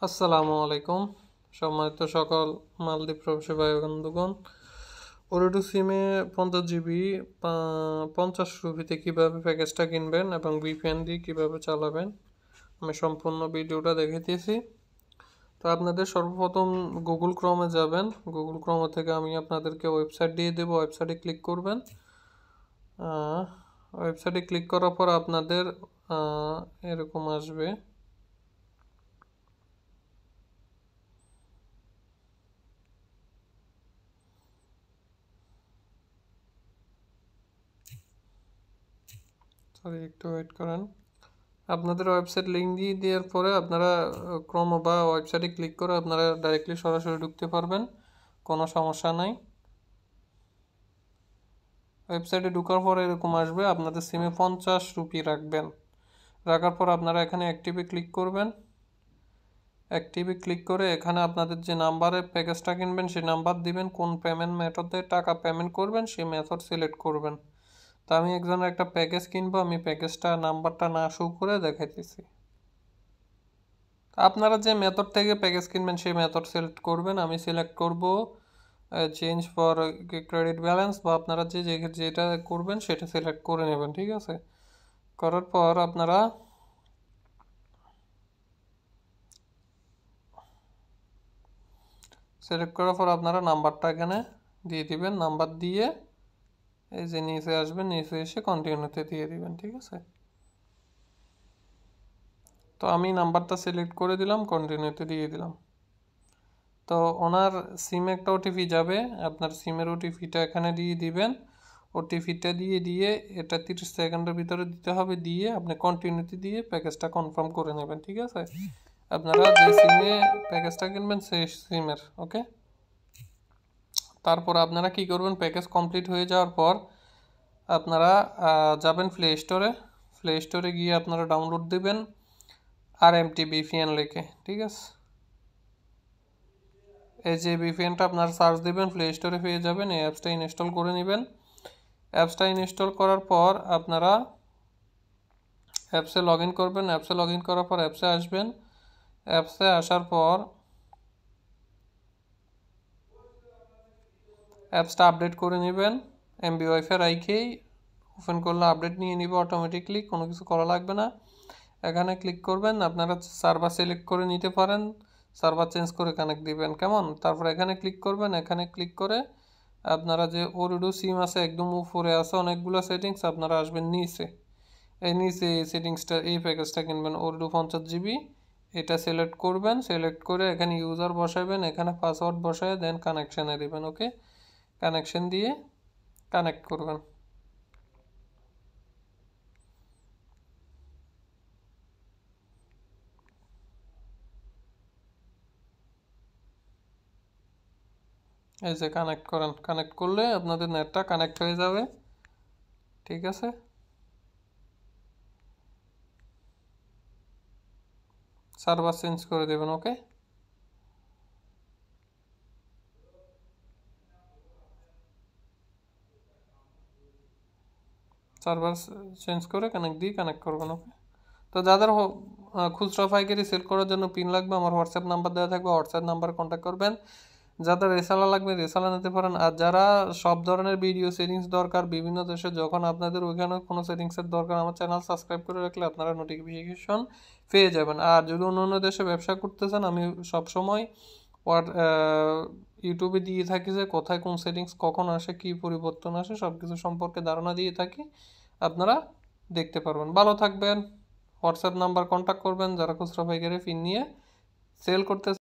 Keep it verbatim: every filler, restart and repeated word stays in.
আসসালামু আলাইকুম সম্মানিত সকল মালদ্বীপ প্রবাসী ভাই বন্ধুগণ। ওরেডু সিমে পঞ্চাশ জিবি পঞ্চাশ রুপিতে কীভাবে প্যাকেজটা কিনবেন এবং ভিপিএন দিয়ে কীভাবে চালাবেন আমি সম্পূর্ণ ভিডিওটা দেখে দিয়েছি। তো আপনাদের সর্বপ্রথম গুগল ক্রমে যাবেন। গুগল ক্রম থেকে আমি আপনাদেরকে ওয়েবসাইট দিয়ে দেবো, ওয়েবসাইটে ক্লিক করবেন। ওয়েবসাইটে ক্লিক করার পর আপনাদের এরকম আসবে। সরি একটু ওয়েট করেন। আপনাদের ওয়েবসাইট লিঙ্ক দিয়ে দেওয়ার পরে আপনারা ক্রোম বা ওয়েবসাইটে ক্লিক করে আপনারা ডাইরেক্টলি সরাসরি ঢুকতে পারবেন, কোনো সমস্যা নাই। ওয়েবসাইটে ঢোকার পরে এরকম আসবে, আপনাদের সিমে পঞ্চাশ রুপি রাখবেন। রাখার পর আপনারা এখানে অ্যাক্টিভে ক্লিক করবেন। অ্যাক্টিভে ক্লিক করে এখানে আপনাদের যে নাম্বারে প্যাকেজটা কিনবেন সেই নাম্বার দিবেন, কোন পেমেন্ট মেথডে টাকা পেমেন্ট করবেন সেই মেথড সিলেক্ট করবেন। তো আমি একজনের একটা প্যাকেজ কিনবো, আমি প্যাকেজটা নাম্বারটা না শো করে দেখাইতেছি। আপনারা যে মেথড থেকে প্যাকেজ কিনবেন সেই মেথড সিলেক্ট করবেন। আমি সিলেক্ট করব চেঞ্জ ফর ক্রেডিট ব্যালেন্স, বা আপনারা যে যেটা করবেন সেটা সিলেক্ট করে নেবেন, ঠিক আছে। করার পর আপনারা সিলেক্ট করার পর আপনারা নাম্বারটা এখানে দিয়ে দিবেন। নাম্বার দিয়ে এই যে নিচে আসবেন, নিচে এসে কন্টিনিউতে দিয়ে দিবেন, ঠিক আছে। তো আমি নাম্বারটা সিলেক্ট করে দিলাম, কন্টিনিউতে দিয়ে দিলাম। তো ওনার সিমে একটা ওটিপি যাবে, আপনার সিমের ওটিপিটা এখানে দিয়ে দিবেন। ওটিপিটা দিয়ে দিয়ে এটা তিরিশ সেকেন্ডের ভিতরে দিতে হবে, দিয়ে আপনি কন্টিনিউতে দিয়ে প্যাকেজটা কনফার্ম করে নেবেন, ঠিক আছে। আপনারা যে সিমে প্যাকেজটা কিনবেন সেই সিমের, ওকে। তারপর আপনারা কি করবেন, প্যাকেজ কমপ্লিট হয়ে যাওয়ার পর আপনারা যাবেন প্লে স্টোরে। প্লে স্টোরে গিয়ে আপনারা ডাউনলোড দেবেন আর এমটি ভিপিএন লিখে, ঠিক আছে। এই যে ভিপিএনটা আপনারা সার্চ দেবেন, প্লে স্টোরে পেয়ে যাবেন। এই অ্যাপসটা ইনস্টল করে নেবেন। অ্যাপসটা ইনস্টল করার পর আপনারা অ্যাপসে লগ ইন করবেন। অ্যাপসে লগ ইন করার পর অ্যাপসে আসবেন। অ্যাপসে আসার পর অ্যাপসটা আপডেট করে নেবেন। এমবি ওয়াইফাই রাইখেই ওপেন করলে আপডেট নিয়ে নিবে অটোমেটিকলি, কোনো কিছু করা লাগবে না। এখানে ক্লিক করবেন, আপনারা সার্ভার সিলেক্ট করে নিতে পারেন, সার্ভার চেঞ্জ করে কানেক্ট দিবেন, কেমন। তারপর এখানে ক্লিক করবেন। এখানে ক্লিক করে আপনারা যে ওরেডু সিম আছে একদম উপরে আছে অনেকগুলো সেটিংস, আপনারা আসবেন নিচে। এই নিচে এই সেটিংসটা, এই প্যাকেজটা কিনবেন ওরেডু পঞ্চাশ জিবি, এটা সিলেক্ট করবেন। সিলেক্ট করে এখানে ইউজার বসাবেন, এখানে পাসওয়ার্ড বসায় দেন কানেকশানে দেবেন, ওকে। কানেকশন দিয়ে কানেক্ট করবেন। এই যে কানেক্ট করেন, কানেক্ট করলে আপনাদের নেটটা কানেক্ট হয়ে যাবে, ঠিক আছে। সার্ভার চেঞ্জ করে দেবেন, ওকে। সার্ভার চেঞ্জ করে কানেক্ট দিয়ে কানেক্ট করবেন, ওকে। তো যাদের খুচরা পাইকারি সেল করার জন্য পিন লাগবে, আমার হোয়াটসঅ্যাপ নাম্বার দেওয়া থাকবে, হোয়াটসঅ্যাপ নাম্বারে কন্ট্যাক্ট করবেন। যাদের রেসালা লাগবে রেসালা নিতে পারেন। আর যারা সব ধরনের ভিডিও সেটিংস দরকার বিভিন্ন দেশে, যখন আপনাদের ওইখানে কোনো সেটিংসের দরকার, আমার চ্যানেল সাবস্ক্রাইব করে রাখলে আপনারা নোটিফিকেশন পেয়ে যাবেন। আর যদি অন্য অন্য দেশে ব্যবসা করতে চান, আমি সবসময় ওয়ার ইউটিউবে দিয়ে থাকি যে কোথায় কোন সেটিংস কখন আসে, কী পরিবর্তন আসে, সব কিছু সম্পর্কে ধারণা দিয়ে থাকি, আপনারা দেখতে পারবেন। ভালো থাকবেন। হোয়াটসঅ্যাপ নাম্বার কন্ট্যাক্ট করবেন যারা খুচরা পাইকারি পিন নিয়ে সেল করতে